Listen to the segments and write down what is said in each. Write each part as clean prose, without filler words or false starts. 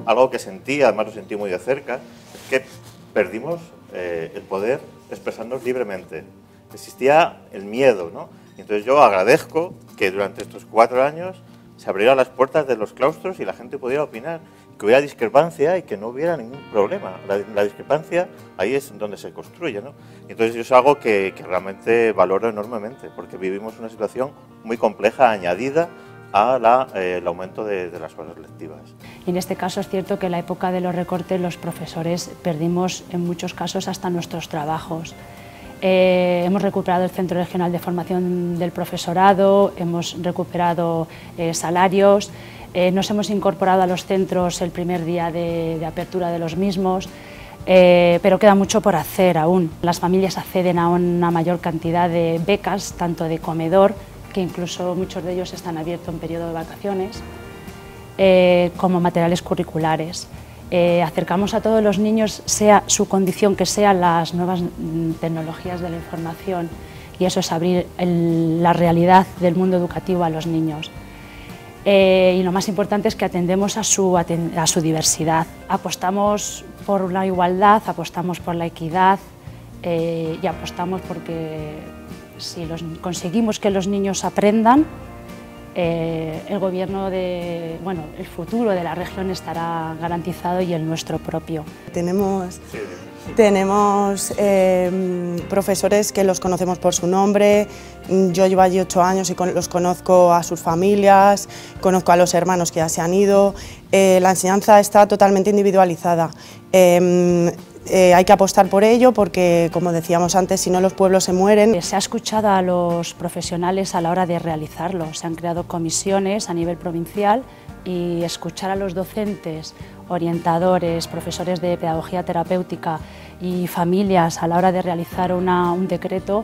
algo que sentí, además lo sentí muy de cerca, es que perdimos el poder expresarnos libremente. Existía el miedo, ¿no? Y entonces yo agradezco que durante estos 4 años se abrieran las puertas de los claustros y la gente pudiera opinar, que hubiera discrepancia y que no hubiera ningún problema. La discrepancia ahí es donde se construye, ¿no? Y entonces yo es algo que realmente valoro enormemente, porque vivimos una situación muy compleja añadida al aumento de las horas lectivas. En este caso es cierto que en la época de los recortes los profesores perdimos en muchos casos hasta nuestros trabajos. Hemos recuperado el Centro Regional de Formación del Profesorado, hemos recuperado salarios, nos hemos incorporado a los centros el primer día de apertura de los mismos, pero queda mucho por hacer aún. Las familias acceden a una mayor cantidad de becas, tanto de comedor, que incluso muchos de ellos están abiertos en periodo de vacaciones, como materiales curriculares. Acercamos a todos los niños, sea su condición que sea, las nuevas tecnologías de la información, y eso es abrir la realidad del mundo educativo a los niños. Y lo más importante es que atendemos a su diversidad. Apostamos por la igualdad, apostamos por la equidad y apostamos porque si conseguimos que los niños aprendan, el gobierno el futuro de la región estará garantizado y el nuestro propio. Tenemos profesores que los conocemos por su nombre. Yo llevo allí 8 años y los conozco a sus familias, conozco a los hermanos que ya se han ido. La enseñanza está totalmente individualizada. Hay que apostar por ello porque, como decíamos antes, si no los pueblos se mueren. Se ha escuchado a los profesionales a la hora de realizarlo. Se han creado comisiones a nivel provincial y escuchar a los docentes, orientadores, profesores de pedagogía terapéutica y familias a la hora de realizar un decreto,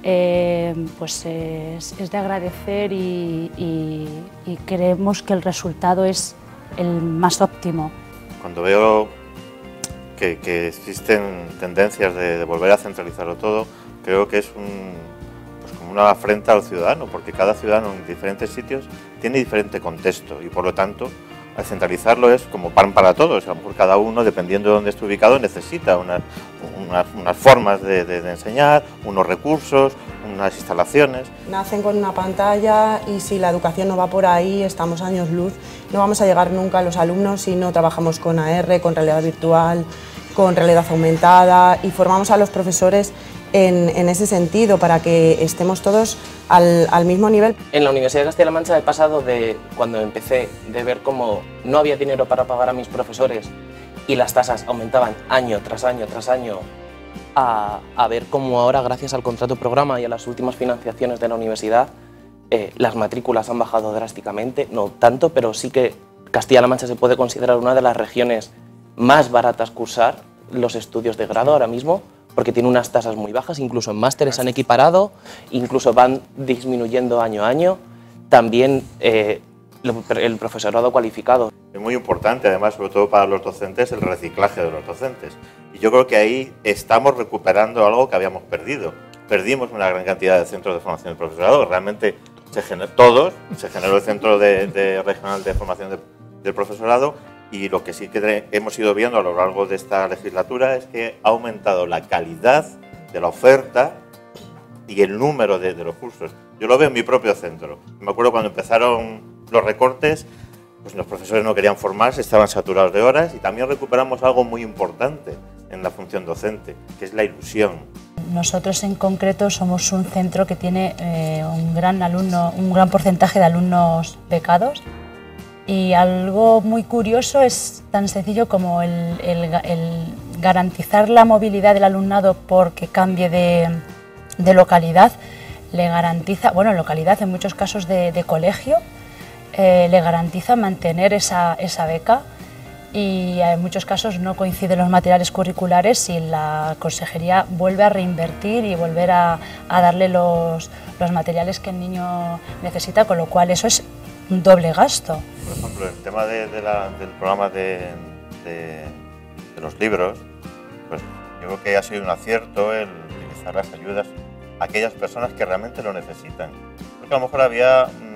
pues es de agradecer y creemos que el resultado es el más óptimo. Cuando veo que existen tendencias de volver a centralizarlo todo, creo que es como una afrenta al ciudadano, porque cada ciudadano en diferentes sitios tiene diferente contexto y por lo tanto al centralizarlo es como pan para todos. A lo mejor cada uno, dependiendo de dónde esté ubicado, necesita unas formas de enseñar, unos recursos, unas instalaciones. Nacen con una pantalla y si la educación no va por ahí, estamos años luz. No vamos a llegar nunca a los alumnos si no trabajamos con AR, con realidad virtual, con realidad aumentada, y formamos a los profesores en ese sentido para que estemos todos al mismo nivel. En la Universidad de Castilla-La Mancha he pasado de, cuando empecé, de ver cómo no había dinero para pagar a mis profesores y las tasas aumentaban año tras año tras año, a ver cómo ahora, gracias al contrato programa y a las últimas financiaciones de la universidad, las matrículas han bajado drásticamente, no tanto, pero sí que Castilla-La Mancha se puede considerar una de las regiones más baratas cursar los estudios de grado ahora mismo, porque tiene unas tasas muy bajas, incluso en másteres han equiparado, incluso van disminuyendo año a año. También el profesorado cualificado. Es muy importante, además, sobre todo para los docentes, el reciclaje de los docentes. Y yo creo que ahí estamos recuperando algo que habíamos perdido. Perdimos una gran cantidad de centros de formación del profesorado, realmente se generó el Centro Regional de Formación del Profesorado, y lo que sí que hemos ido viendo a lo largo de esta legislatura es que ha aumentado la calidad de la oferta y el número de los cursos. Yo lo veo en mi propio centro. Me acuerdo cuando empezaron los recortes, pues los profesores no querían formarse, estaban saturados de horas, y también recuperamos algo muy importante en la función docente, que es la ilusión. Nosotros en concreto somos un centro que tiene un gran porcentaje de alumnos becados, y algo muy curioso es tan sencillo como el garantizar la movilidad del alumnado porque cambie de localidad. Le garantiza, bueno, localidad en muchos casos de colegio, le garantiza mantener esa beca, y en muchos casos no coinciden los materiales curriculares y la consejería vuelve a reinvertir y volver a darle los materiales que el niño necesita, con lo cual eso es un doble gasto. Por ejemplo, el tema del programa de los libros, pues yo creo que ha sido un acierto el utilizar las ayudas a aquellas personas que realmente lo necesitan. Porque a lo mejor había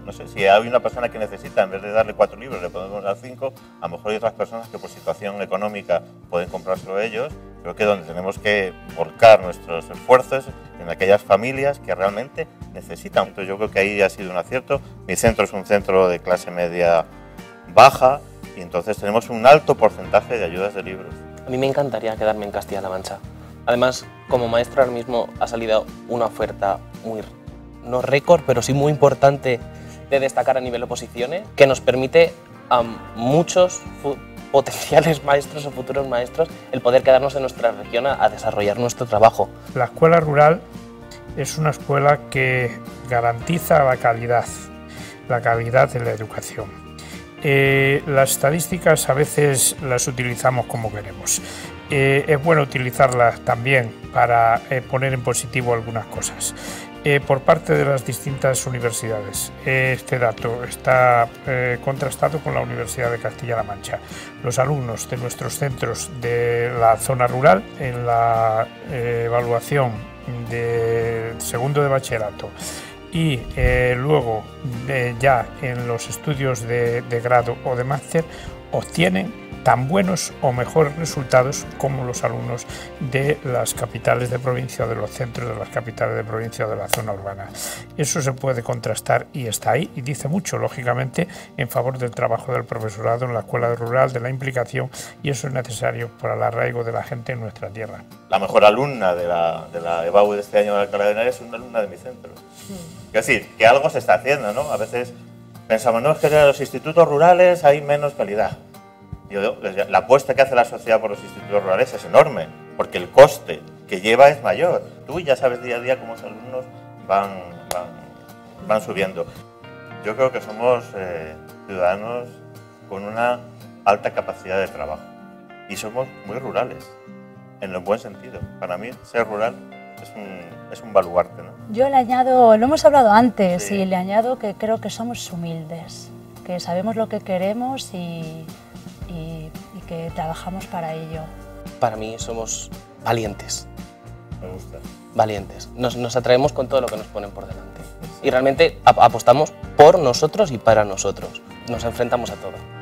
No sé, si hay una persona que necesita, en vez de darle 4 libros, le podemos dar 5, a lo mejor hay otras personas que por situación económica pueden comprárselo ellos. Creo que donde tenemos que volcar nuestros esfuerzos en aquellas familias que realmente necesitan. Entonces yo creo que ahí ha sido un acierto. Mi centro es un centro de clase media baja y entonces tenemos un alto porcentaje de ayudas de libros. A mí me encantaría quedarme en Castilla-La Mancha. Además, como maestro ahora mismo ha salido una oferta muy, no récord, pero sí muy importante de destacar a nivel oposiciones, que nos permite a muchos potenciales maestros o futuros maestros el poder quedarnos en nuestra región a desarrollar nuestro trabajo. La escuela rural es una escuela que garantiza la calidad de la educación. Las estadísticas a veces las utilizamos como queremos. Es bueno utilizarlas también para poner en positivo algunas cosas. Por parte de las distintas universidades. Este dato está contrastado con la Universidad de Castilla-La Mancha. Los alumnos de nuestros centros de la zona rural, en la evaluación de segundo de bachillerato y luego ya en los estudios de grado o de máster, obtienen tan buenos o mejores resultados como los alumnos de las capitales de provincia o de los centros de las capitales de provincia o de la zona urbana. Eso se puede contrastar y está ahí y dice mucho, lógicamente, en favor del trabajo del profesorado en la escuela rural, de la implicación, y eso es necesario para el arraigo de la gente en nuestra tierra. La mejor alumna de la EBAU de este año de Alcalá de Henares es una alumna de mi centro. Es decir, que algo se está haciendo, ¿no? A veces pensamos, no, es que en los institutos rurales hay menos calidad. La apuesta que hace la sociedad por los institutos rurales es enorme, porque el coste que lleva es mayor. Tú ya sabes día a día cómo los alumnos van subiendo. Yo creo que somos ciudadanos con una alta capacidad de trabajo y somos muy rurales, en el buen sentido. Para mí, ser rural es un baluarte, ¿no? Yo le añado, lo hemos hablado antes, Sí. y le añado que creo que somos humildes, que sabemos lo que queremos y que trabajamos para ello. Para mí somos valientes. Me gusta. Valientes. Nos atraemos con todo lo que nos ponen por delante. Y realmente apostamos por nosotros y para nosotros. Nos enfrentamos a todo.